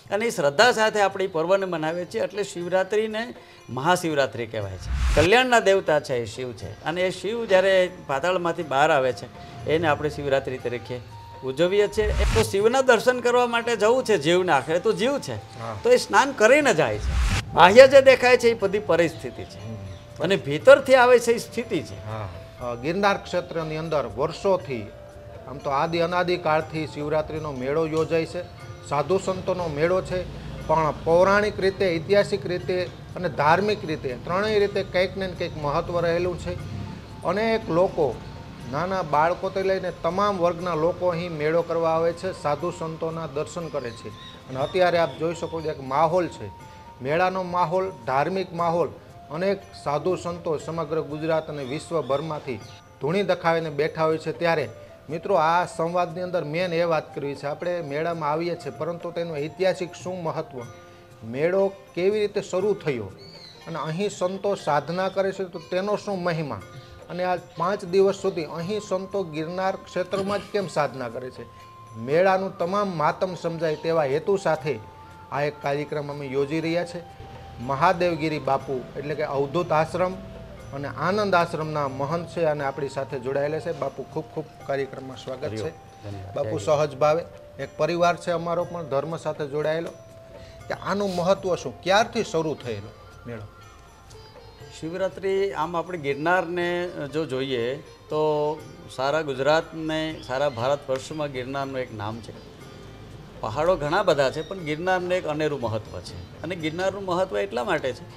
અને એ શ્રદ્ધા સાથે આપણે એ પર્વને મનાવીએ છીએ. એટલે શિવરાત્રિને મહાશિવરાત્રિ કહેવાય છે. કલ્યાણના દેવતા છે એ શિવ છે, અને એ શિવ જ્યારે પાતાળમાંથી બહાર આવે છે એને આપણે શિવરાત્રિ તરીકે ઉજવીએ છીએ. તો શિવના દર્શન કરવા માટે જવું છે જીવને, આખરે તો જીવ છે તો એ સ્નાન કરીને જાય છે. બાહ્ય જે દેખાય છે એ બધી પરિસ્થિતિ છે અને ભીતરથી આવે છે એ સ્થિતિ છે. ગિરનાર ક્ષેત્રની અંદર વર્ષોથી આમ તો આદિ અનાદિકાળથી શિવરાત્રિનો મેળો યોજાય છે. સાધુ સંતોનો મેળો છે, પણ પૌરાણિક રીતે, ઐતિહાસિક રીતે અને ધાર્મિક રીતે ત્રણેય રીતે કંઈક ને કંઈક મહત્ત્વ રહેલું છે. અનેક લોકો, નાના બાળકોથી લઈને તમામ વર્ગના લોકો અહીં મેળો કરવા આવે છે, સાધુ સંતોના દર્શન કરે છે. અને અત્યારે આપ જોઈ શકો છો એક માહોલ છે, મેળાનો માહોલ, ધાર્મિક માહોલ. અનેક સાધુ સંતો સમગ્ર ગુજરાત અને વિશ્વભરમાંથી ધૂણી દખાવીને બેઠા હોય છે. ત્યારે મિત્રો આ સંવાદની અંદર મેન એ વાત કરવી છે, આપણે મેળામાં આવીએ છીએ પરંતુ તેનું ઐતિહાસિક શું મહત્ત્વ, મેળો કેવી રીતે શરૂ થયો અને અહીં સંતો સાધના કરે છે તો તેનો શું મહિમા, અને આ 5 દિવસ સુધી અહીં સંતો ગિરનાર ક્ષેત્રમાં જ કેમ સાધના કરે છે, મેળાનું તમામ માતમ સમજાય તેવા હેતુ સાથે આ એક કાર્યક્રમ અમે યોજી રહ્યા છે. મહાદેવગીરી બાપુ એટલે કે અવધૂત આશ્રમ અને આનંદ આશ્રમના મહંત છે અને આપણી સાથે જોડાયેલા છે. બાપુ ખૂબ ખૂબ કાર્યક્રમમાં સ્વાગત છે. બાપુ સહજ ભાવે, એક પરિવાર છે અમારો પણ ધર્મ સાથે જોડાયેલો, કે આનું મહત્વ શું, ક્યારથી શરૂ થયેલો મેળો? શિવરાત્રિ આમ આપણે ગિરનારને જો જોઈએ તો સારા ગુજરાતને, સારા ભારત વર્ષમાં ગિરનારનું એક નામ છે. પહાડો ઘણા બધા છે પણ ગિરનારનું એક અનેરું મહત્ત્વ છે. અને ગિરનારનું મહત્ત્વ એટલા માટે છે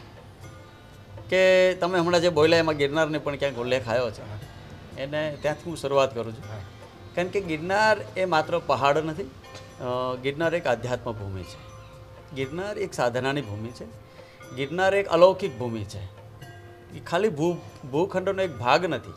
કે તમે હમણાં જે બોલ્યા એમાં ગિરનારને પણ ક્યાંક ઉલ્લેખ આવ્યો છે, એને ત્યાંથી હું શરૂઆત કરું છું. કારણ કે ગિરનાર એ માત્ર પહાડ નથી, ગિરનાર એક આધ્યાત્મ ભૂમિ છે, ગિરનાર એક સાધનાની ભૂમિ છે, ગિરનાર એક અલૌકિક ભૂમિ છે. એ ખાલી ભૂખંડનો એક ભાગ નથી,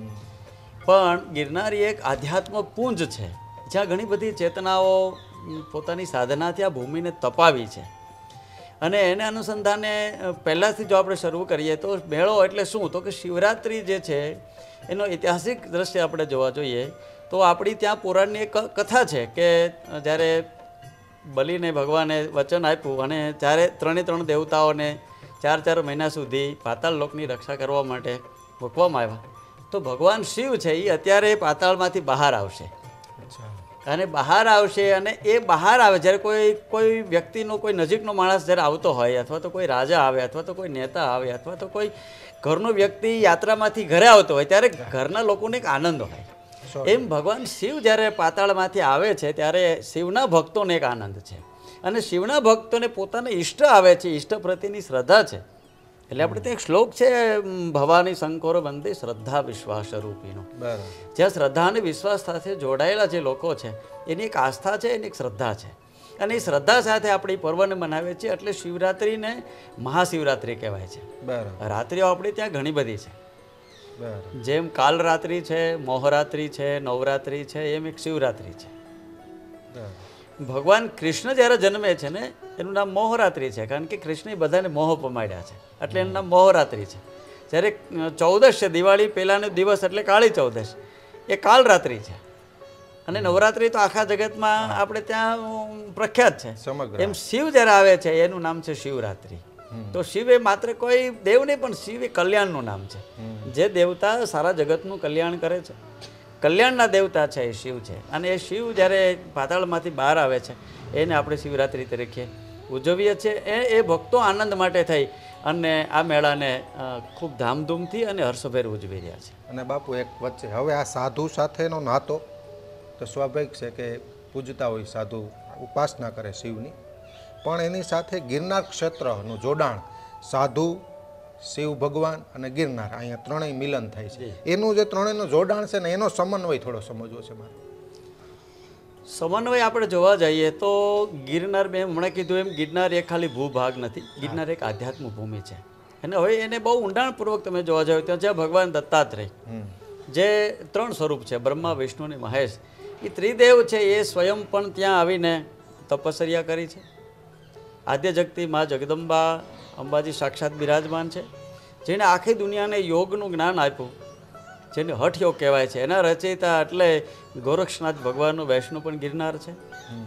પણ ગિરનાર એક આધ્યાત્મ પુંજ છે જ્યાં ઘણી બધી ચેતનાઓ પોતાની સાધનાથી આ ભૂમિને તપાવી છે. અને એને અનુસંધાને પહેલાંથી જો આપણે શરૂ કરીએ તો મેળો એટલે શું, તો કે શિવરાત્રિ જે છે એનો ઐતિહાસિક દ્રષ્ટિએ આપણે જોવા જોઈએ તો આપણી ત્યાં પુરાણની એક કથા છે કે જ્યારે બલિને ભગવાને વચન આપ્યું અને ત્યારે 3 દેવતાઓને 4 મહિના સુધી પાતાળ લોકની રક્ષા કરવા માટે મૂકવામાં આવ્યા, તો ભગવાન શિવ છે એ અત્યારે પાતાળમાંથી બહાર આવશે અને બહાર આવશે. અને એ બહાર આવે જ્યારે કોઈ વ્યક્તિનો, કોઈ નજીકનો માણસ જ્યારે આવતો હોય, અથવા તો કોઈ રાજા આવે, અથવા તો કોઈ નેતા આવે, અથવા તો કોઈ ઘરનો વ્યક્તિ યાત્રામાંથી ઘરે આવતો હોય, ત્યારે ઘરના લોકોને એક આનંદ હોય. એમ ભગવાન શિવ જ્યારે પાતાળમાંથી આવે છે ત્યારે શિવના ભક્તોને એક આનંદ છે. અને શિવના ભક્તોને પોતાના ઈષ્ટ આવે છે, ઈષ્ટ પ્રત્યેની શ્રદ્ધા છે. એટલે આપણે ત્યાં એક શ્લોક છે, ભવાની શંકરો વંદે શ્રદ્ધા વિશ્વાસ રૂપીનો. જ્યાં શ્રદ્ધા અને વિશ્વાસ સાથે જોડાયેલા જે લોકો છે એની એક આસ્થા છે, એની એક શ્રદ્ધા છે. અને એ શ્રદ્ધા સાથે આપણે એ પર્વને મનાવીએ છીએ. એટલે શિવરાત્રિને મહાશિવરાત્રિ કહેવાય છે. રાત્રિઓ આપણી ત્યાં ઘણી બધી છે, જેમ કાલરાત્રિ છે, મોહરાત્રિ છે, નવરાત્રિ છે, એમ એક શિવરાત્રિ છે. ભગવાન કૃષ્ણ જ્યારે જન્મે છે ને એનું નામ મોહરાત્રિ છે, કારણ કે કૃષ્ણે બધાને મોહ પમાડ્યા છે એટલે એનું નામ મોહરાત્રિ છે. જ્યારે 14 છે, દિવાળી પહેલાંનો દિવસ એટલે કાળી ચૌદશ, એ કાલરાત્રિ છે. અને નવરાત્રિ તો આખા જગતમાં આપણે ત્યાં પ્રખ્યાત છે. એમ શિવ જ્યારે આવે છે એનું નામ છે શિવરાત્રિ. તો શિવ એ માત્ર કોઈ દેવ નહીં, પણ શિવ એ કલ્યાણનું નામ છે. જે દેવતા સારા જગતનું કલ્યાણ કરે છે, કલ્યાણના દેવતા છે એ શિવ છે. અને એ શિવ જ્યારે પાતાળમાંથી બહાર આવે છે એને આપણે શિવરાત્રિ તરીકે ઉજવીએ છીએ. એ ભક્તો આનંદ માટે થઈ અને આ મેળાને ખૂબ ધામધૂમથી અને હર્ષભેર ઉજવી રહ્યા છે. અને બાપુ એક વચ્ચે હવે આ સાધુ સાથેનો નાતો તો સ્વાભાવિક છે કે પૂજતા હોય સાધુ, ઉપાસના કરે શિવની, પણ એની સાથે ગિરનાર ક્ષેત્રનું જોડાણ, સાધુ, શિવ ભગવાન અને ગિરનાર, અહીંયા ત્રણેય મિલન થાય છે. એનું જે ત્રણેયનું જોડાણ છે ને એનો સમન્વય થોડો સમજવો છે મારે. સમન્વય આપણે જોવા જઈએ તો ગિરનાર, મેં હમણાં કીધું એમ, ગિરનાર એક ખાલી ભૂભાગ નથી, ગિરનાર એક આધ્યાત્મ ભૂમિ છે. અને હવે એને બહુ ઊંડાણપૂર્વક તમે જોવા જાવ તો જ્યાં ભગવાન દત્તાત્રેય, જે 3 સ્વરૂપ છે, બ્રહ્મા, વિષ્ણુ અને મહેશ, એ ત્રિદેવ છે, એ સ્વયં પણ ત્યાં આવીને તપશ્ચર્યા કરી છે. આદ્ય જગતી મા જગદંબા અંબાજી સાક્ષાત બિરાજમાન છે, જેણે આખી દુનિયાને યોગનું જ્ઞાન આપ્યું, જેને હઠ યોગ કહેવાય છે. એના રચયિતા એટલે ગોરક્ષનાથ ભગવાનનું વૈષ્ણવ પણ ગિરનાર છે.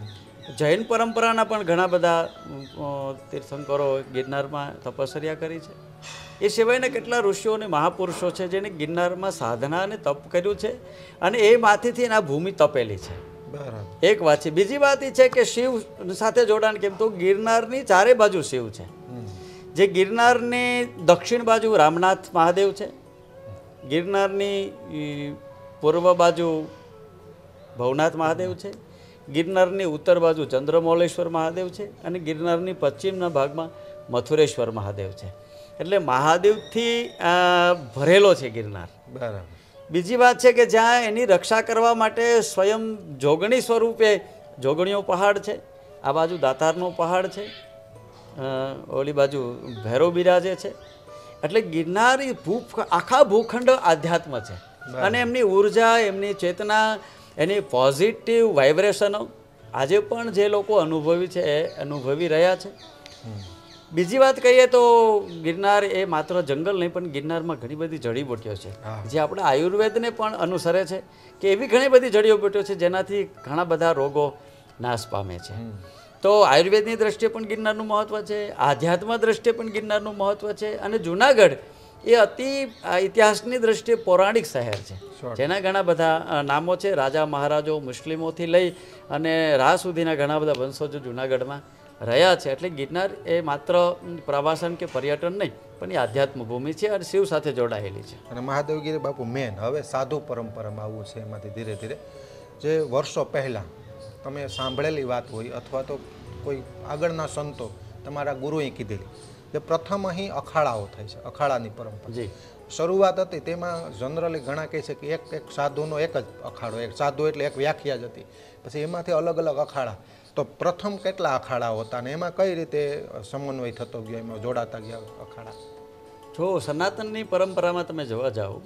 જૈન પરંપરાના પણ ઘણા બધા તીર્થંકરો ગિરનારમાં તપશ્ચર્યા કરી છે. એ સિવાયના કેટલા ઋષિઓ અને મહાપુરુષો છે જેને ગિરનારમાં સાધના અને તપ કર્યું છે અને એ માથેથી એના ભૂમિ તપેલી છે. બરાબર. એક વાત છે. બીજી વાત એ છે કે શિવ સાથે જોડાણ કેમ તો ગિરનારની ચારે બાજુ શિવ છે. જે ગિરનારની દક્ષિણ બાજુ રામનાથ મહાદેવ છે, ગિરનારની પૂર્વ બાજુ ભવનાથ મહાદેવ છે, ગિરનારની ઉત્તર બાજુ ચંદ્રમૌલેશ્વર મહાદેવ છે અને ગિરનારની પશ્ચિમના ભાગમાં મથુરેશ્વર મહાદેવ છે. એટલે મહાદેવથી ભરેલો છે ગિરનાર. બરાબર. બીજી વાત છે કે જ્યાં એની રક્ષા કરવા માટે સ્વયં જોગણી સ્વરૂપે જોગણીઓ પહાડ છે, આ બાજુ દાતારનો પહાડ છે, ઓલી બાજુ ભૈરવ બિરાજે છે. એટલે ગિરનાર એ આખા ભૂખંડ આધ્યાત્મ છે અને એમની ઉર્જા, એમની ચેતના, એની પોઝિટિવ વાઇબ્રેશનો આજે પણ જે લોકો અનુભવી છે એ અનુભવી રહ્યા છે. બીજી વાત કહીએ તો ગિરનાર એ માત્ર જંગલ નહીં પણ ગિરનારમાં ઘણી બધી જડીબુટ્ટીઓ છે જે આપણે આયુર્વેદને પણ અનુસરે છે કે એવી ઘણી બધી જડીબુટ્ટીઓ છે જેનાથી ઘણા બધા રોગો નાશ પામે છે. તો આયુર્વેદની દ્રષ્ટિએ પણ ગિરનારનું મહત્ત્વ છે, આધ્યાત્મ દ્રષ્ટિએ પણ ગિરનારનું મહત્ત્વ છે અને જુનાગઢ એ અતિ ઇતિહાસની દ્રષ્ટિએ પૌરાણિક શહેર છે જેના ઘણા બધા નામો છે. રાજા મહારાજો મુસ્લિમોથી લઈ અને રાહ સુધીના ઘણા બધા વંશજો જુનાગઢમાં રહ્યા છે. એટલે ગિરનાર એ માત્ર પ્રવાસન કે પર્યટન નહીં પણ એ આધ્યાત્મ ભૂમિ છે અને શિવ સાથે જોડાયેલી છે. અને મહાદેવગીરી બાપુ મેન હવે સાધુ પરંપરામાં આવવું છે. એમાંથી ધીરે ધીરે જે વર્ષો પહેલાં તમે સાંભળેલી વાત હોય અથવા તો કોઈ આગળના સંતો તમારા ગુરુએ કીધેલી કે પ્રથમ અહીં અખાડાઓ થાય છે, અખાડાની પરંપરા. જી. શરૂઆત હતી તેમાં જનરલી ઘણા કહે છે કે એક સાધુનો એક જ અખાડો, એક સાધુ એટલે એક વ્યાખ્યા જ હતી. પછી એમાંથી અલગ અલગ અખાડા. તો પ્રથમ કેટલા અખાડાઓ હતા અને એમાં કઈ રીતે સમન્વય થતો ગયો, એમાં જોડાતા ગયા અખાડા? જો સનાતનની પરંપરામાં તમે જોવા જાઓ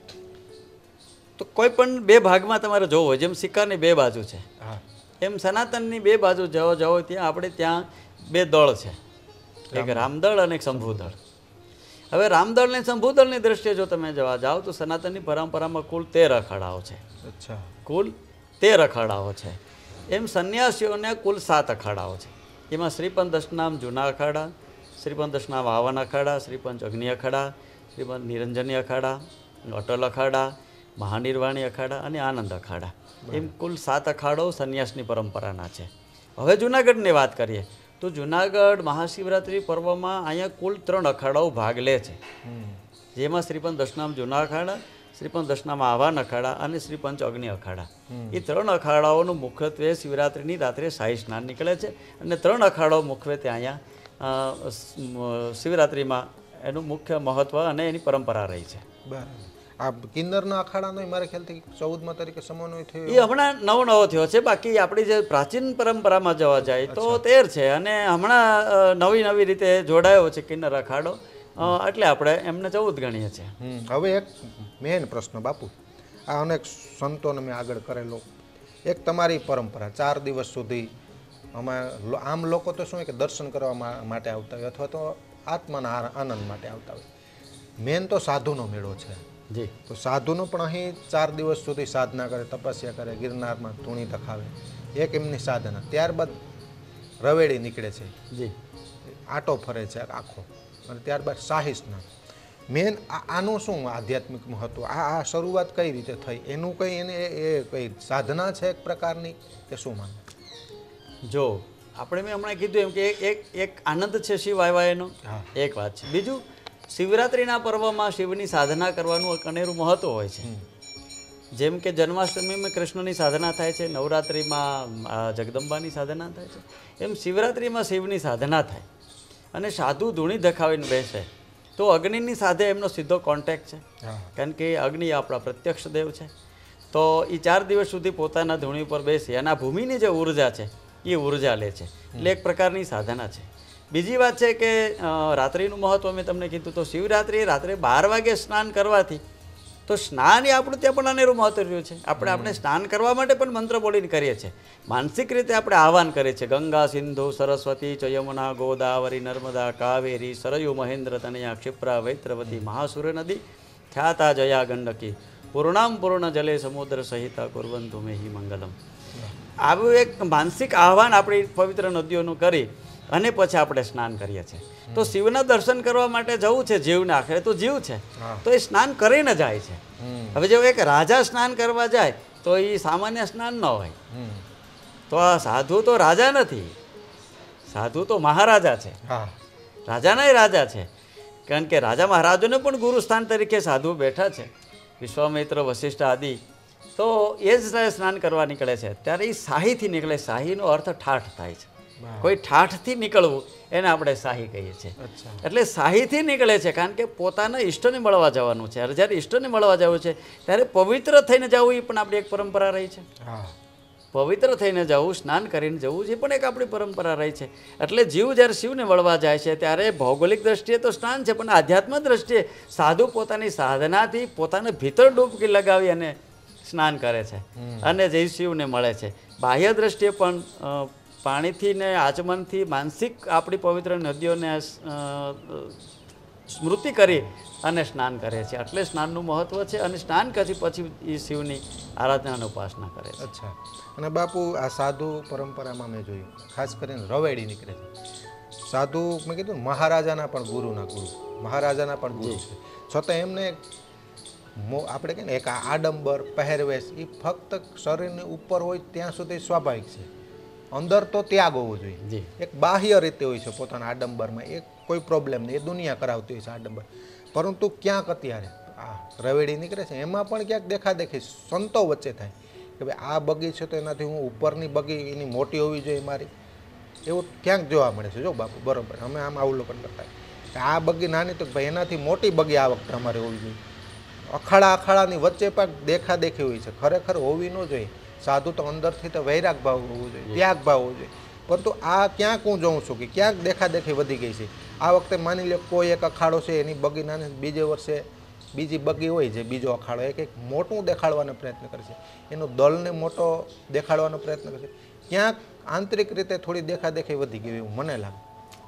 તો કોઈ પણ બે ભાગમાં તમારે જોવો હોય, જેમ સિક્કાની બે બાજુ છે એમ સનાતનની બે બાજુ જાઓ ત્યાં આપણે ત્યાં બે દળ છે, એક રામદળ અને એક શંભુદળ. હવે રામદળ અને શંભુદળની દ્રષ્ટિએ જો તમે જોવા જાઓ તો સનાતનની પરંપરામાં કુલ 13 અખાડાઓ છે. અચ્છા. કુલ 13 અખાડાઓ છે. એમ સંન્યાસીઓને કુલ 7 અખાડાઓ છે. એમાં શ્રીપંચ દશનામ જૂના અખાડા, શ્રીપંચ દશનામ વાવન અખાડા, શ્રીપંચ અગ્નિ અખાડા, શ્રીપંચ નિરંજની અખાડા, અટલ અખાડા, મહાનિર્વાણી અખાડા અને આનંદ અખાડા. એમ કુલ 7 અખાડો સંન્યાસની પરંપરાના છે. હવે જુનાગઢની વાત કરીએ તો જુનાગઢ મહાશિવરાત્રિ પર્વમાં અહીંયા કુલ 3 અખાડાઓ ભાગ લે છે, જેમાં શ્રીપંચ દશનામ જૂના અખાડા, શ્રીપંચ દશનામ આવાન અખાડા અને શ્રીપંચ અગ્નિ અખાડા. એ 3 અખાડાઓનું મુખ્યત્વે શિવરાત્રિની રાત્રે શાહી સ્નાન નીકળે છે અને 3 અખાડાઓ મુખ્યત્વે અહીંયા શિવરાત્રિમાં એનું મુખ્ય મહત્ત્વ અને એની પરંપરા રહી છે. બરાબર. આ કિન્નરના અખાડાનો મારા ખ્યાલથી 14મા તારીખે સમન્વય થયો. એ હમણાં નવો થયો છે. બાકી આપણી જે પ્રાચીન પરંપરામાં જવા જાય તો 13 છે અને હમણાં નવી રીતે જોડાયો છે કિન્નર અખાડો, એટલે આપણે એમને 14 ગણીએ છીએ. હવે એક મેન પ્રશ્ન બાપુ, આ અનેક સંતોને મેં આગળ કરેલો, એક તમારી પરંપરા 4 દિવસ સુધી અમે આમ લોકો તો શું કે દર્શન કરવા માટે આવતા હોય અથવા તો આત્માના આનંદ માટે આવતા હોય. મેન તો સાધુનો મેળો છે. જી. તો સાધુનો પણ અહીં 4 દિવસ સુધી સાધના કરે, તપસ્યા કરે, ગિરનારમાં ધૂણી ધખાવે, એક એમની સાધના. ત્યારબાદ રવેડી નીકળે છે. જી. આટો ફરે છે આખો અને ત્યારબાદ શાહી સ્નાન. મેન આનું શું આધ્યાત્મિક મહત્વ? આ શરૂઆત કઈ રીતે થઈ? એનું કંઈ એને એ કઈ સાધના છે એક પ્રકારની કે શું માનો? જો આપણે મેં હમણાં કીધું એમ કે એક આનંદ છે શિવ આવ્યા એનો, એક વાત છે. બીજું શિવરાત્રિના પર્વમાં શિવની સાધના કરવાનું એક અનેરું મહત્ત્વ હોય છે. જેમ કે જન્માષ્ટમીમાં કૃષ્ણની સાધના થાય છે, નવરાત્રિમાં જગદંબાની સાધના થાય છે, એમ શિવરાત્રિમાં શિવની સાધના થાય અને સાધુ ધૂણી ધખાવીને બેસે તો અગ્નિની સાથે એમનો સીધો કોન્ટેક્ટ છે, કારણ કે અગ્નિ આપણા પ્રત્યક્ષ દેવ છે. તો એ 4 દિવસ સુધી પોતાના ધૂણી ઉપર બેસી અને આ ભૂમિની જે ઉર્જા છે એ ઉર્જા લે છે, એટલે એક પ્રકારની સાધના છે. બીજી વાત છે કે રાત્રિનું મહત્ત્વ મેં તમને કીધું. તો શિવરાત્રિ રાત્રે 12 વાગે સ્નાન કરવાથી તો સ્નાન એ આપણું ત્યાં પણ અનેરું મહત્વ રહ્યું છે. આપણે સ્નાન કરવા માટે પણ મંત્ર બોલીને કરીએ છીએ. માનસિક રીતે આપણે આહવાન કરીએ છીએ ગંગા સિંધુ સરસ્વતી ચ યમુના ગોદાવરી નર્મદા કાવેરી સરયુ મહેન્દ્ર તનયા ક્ષિપ્રા વૈત્રવતી મહાસુર નદી ખ્યાતા જયા ગંડકી પૂર્ણામ પૂર્ણ જલે સમુદ્ર સહિતા કુર્વંતુ મેહિ મંગલમ. આવું એક માનસિક આહવાન આપણી પવિત્ર નદીઓનું કરી અને પછી આપણે સ્નાન કરીએ છીએ. તો શિવના દર્શન કરવા માટે જવું છે, જીવને આખરે તો જીવ છે તો એ સ્નાન કરીને જાય છે. હવે જો એક રાજા સ્નાન કરવા જાય તો એ સામાન્ય સ્નાન ન હોય. તો આ સાધુ તો રાજા નથી, સાધુ તો મહારાજા છે, રાજાના રાજા છે. કારણ કે રાજા મહારાજોને પણ ગુરુસ્થાન તરીકે સાધુ બેઠા છે, વિશ્વામિત્ર, વશિષ્ઠ આદિ. તો એ જ સ્નાન કરવા નીકળે છે ત્યારે એ શાહીથી નીકળે. શાહીનો અર્થ ઠાઠ થાય છે. કોઈ ઠાઠથી નીકળવું એને આપણે શાહી કહીએ છીએ. એટલે શાહીથી નીકળે છે કારણ કે પોતાના ઈષ્ટને મળવા જવાનું છે. જ્યારે ઈષ્ટને મળવા જવું છે ત્યારે પવિત્ર થઈને જવું એ પણ આપણી એક પરંપરા રહી છે. પવિત્ર થઈને જવું, સ્નાન કરીને જવું એ પણ એક આપણી પરંપરા રહી છે. એટલે જીવ જ્યારે શિવને મળવા જાય છે ત્યારે ભૌગોલિક દ્રષ્ટિએ તો સ્નાન છે, પણ આધ્યાત્મ દ્રષ્ટિએ સાધુ પોતાની સાધનાથી પોતાને ભીતર ડૂબકી લગાવી અને સ્નાન કરે છે અને જય શિવને મળે છે. બાહ્ય દ્રષ્ટિએ પણ પાણીથી ને આચમનથી માનસિક આપણી પવિત્ર નદીઓને સ્મૃતિ કરી અને સ્નાન કરે છે. એટલે સ્નાનનું મહત્ત્વ છે અને સ્નાન પછી એ શિવની આરાધના અને ઉપાસના કરે છે. અચ્છા. અને બાપુ આ સાધુ પરંપરામાં મેં જોયું ખાસ કરીને રવેડી નીકળે છે. સાધુ મેં કીધું ને મહારાજાના પણ ગુરુના ગુરુ, મહારાજાના પણ ગુરુ છે, છતાં એમને આપણે કહીએ ને એક આડંબર પહેરવેશ એ ફક્ત શરીરની ઉપર હોય ત્યાં સુધી સ્વાભાવિક છે. અંદર તો ત્યાગ હોવો જોઈએ. એક બાહ્ય રીતે હોય છે પોતાના આડંબરમાં, એક કોઈ પ્રોબ્લેમ નહીં, એ દુનિયા કરાવતી હોય છે આડંબર. પરંતુ ક્યાંક અત્યારે આ રવેડી નીકળે છે એમાં પણ ક્યાંક દેખાદેખી સંતો વચ્ચે થાય કે ભાઈ આ બગી છે તો એનાથી હું ઉપરની બગી એની મોટી હોવી જોઈએ મારી, એવું ક્યાંક જોવા મળે છે. જો બાપુ બરાબર અમે આમ અવલોકન કરતા આ બગી નાની તો ભાઈ એનાથી મોટી બગી આ વખતે અમારે હોવી જોઈએ. અખાડાની વચ્ચે પણ દેખાદેખી હોય છે, ખરેખર હોવી ન જોઈએ. સાધુ તો અંદરથી તો વૈરાગ ભાવ હોવો જોઈએ, ત્યાગ ભાવ હોવો જોઈએ. પરંતુ આ ક્યાંક હું જોઉં છું કે ક્યાંક દેખાદેખી વધી ગઈ છે. આ વખતે માની લો કોઈ એક અખાડો છે એની બગી નાની, બીજે વર્ષે બીજી બગી હોય છે, બીજો અખાડો એક મોટું દેખાડવાનો પ્રયત્ન કરે છે, એનો દળને મોટો દેખાડવાનો પ્રયત્ન કરે છે. ક્યાંક આંતરિક રીતે થોડી દેખાદેખી વધી ગઈ એવું મને લાગે.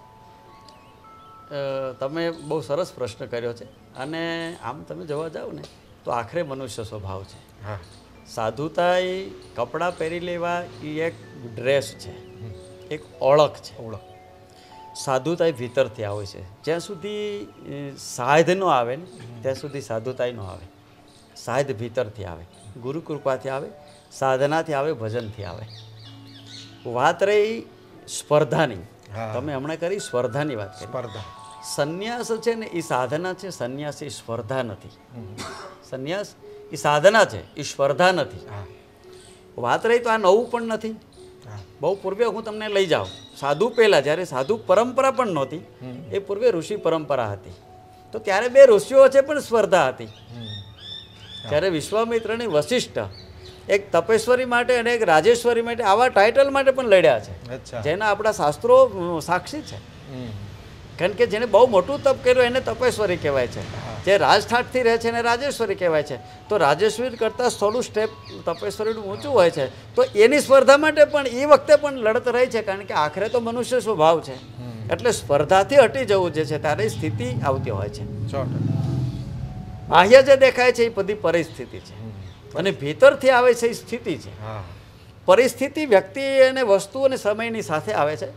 તમે બહુ સરસ પ્રશ્ન કર્યો છે અને આમ તમે જોવા જાઓ ને તો આખરે મનુષ્ય સ્વભાવ છે. સાધુતા એ કપડાં પહેરી લેવા એ એક ડ્રેસ છે, એક ઓળખ છે. સાધુતા એ ભીતરથી આવે છે. જ્યાં સુધી સાધ ન આવે ને ત્યાં સુધી સાધુતા ન આવે. સાધ ભીતરથી આવે, ગુરુ કૃપાથી આવે, સાધનાથી આવે, ભજનથી આવે. વાત રહી સ્પર્ધાની, તમે હમણાં કરી સ્પર્ધાની વાત કરી. સ્પર્ધા સંન્યાસ છે ને એ સાધના છે, સંન્યાસ એ સ્પર્ધા નથી. સંન્યાસ એ સાધના છે, એ સ્પર્ધા નથી. વાત રહી તો આ નવું પણ નથી. બહુ પૂર્વે હું તમને લઈ જાઉં સાધુ પહેલાં, જ્યારે સાધુ પરંપરા પણ નહોતી, એ પૂર્વે ઋષિ પરંપરા હતી. તો ત્યારે બે ઋષિઓ છે પણ સ્પર્ધા હતી. ત્યારે વિશ્વામિત્રની વશિષ્ઠ એક તપેશ્વરી માટે અને એક રાજેશ્વરી માટે આવા ટાઇટલ માટે પણ લડ્યા છે, જેના આપણા શાસ્ત્રો સાક્ષી છે. કારણ કે જેને બહુ મોટું તપ કર્યું એને તપેશ્વરી કહેવાય છે, જે રાજઠાઠથી રહે છે એને રાજેશ્વરી કહેવાય છે. તો રાજેશ્વરી કરતાં થોડું સ્ટેપ તપેશ્વરીનું ઊંચું હોય છે. તો એની સ્પર્ધા માટે પણ એ વખતે પણ લડત રહી છે, કારણ કે આખરે તો મનુષ્ય સ્વભાવ છે. એટલે સ્પર્ધાથી હટી જવું જે છે ત્યારે સ્થિતિ આવતી હોય છે. બાહ્ય જે દેખાય છે એ બધી પરિસ્થિતિ છે અને ભીતરથી આવે છે એ સ્થિતિ છે. પરિસ્થિતિ વ્યક્તિ અને વસ્તુ અને સમયની સાથે આવે છે.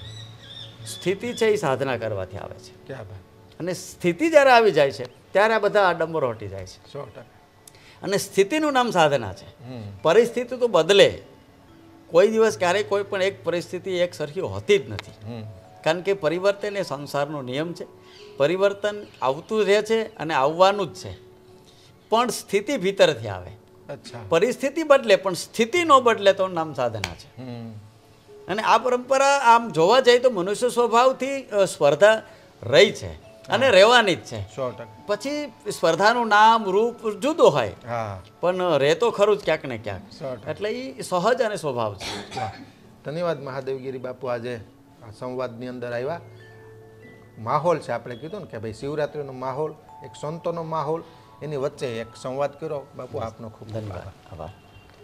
સ્થિતિ છે એ સાધના કરવાથી આવે છે. અને સ્થિતિ જ્યારે આવી જાય છે ત્યારે આ બધા આડંબરો હટી જાય છે. અને સ્થિતિનું નામ સાધના છે. પરિસ્થિતિ તો બદલે, કોઈ દિવસ ક્યારેય કોઈ પણ એક પરિસ્થિતિ એક સરખી હોતી જ નથી. કારણ કે પરિવર્તન એ સંસારનો નિયમ છે. પરિવર્તન આવતું રહે છે અને આવવાનું જ છે, પણ સ્થિતિ ભીતરથી આવે. પરિસ્થિતિ બદલે પણ સ્થિતિ ન બદલે તો નામ સાધના છે. અને આ પરંપરા આમ જોવા જઈએ તો મનુષ્ય સ્વભાવથી સ્પર્ધા રહી છે અને રહેવાની જ છે. પછી સ્પર્ધાનું નામ રૂપ જુદું હોય પણ રહેતો ખરું જ ક્યાંક ને ક્યાંક. એટલે એ સહજ અને સ્વભાવ છે. ધન્યવાદ મહાદેવગીરી બાપુ, આજે આ સંવાદની અંદર આવ્યા. માહોલ છે, આપણે કીધું ને કે ભાઈ શિવરાત્રિનો માહોલ, એક સંતોનો માહોલ, એની વચ્ચે એક સંવાદ કર્યો. બાપુ આપનો ખૂબ ધન્યવાદ. આભાર.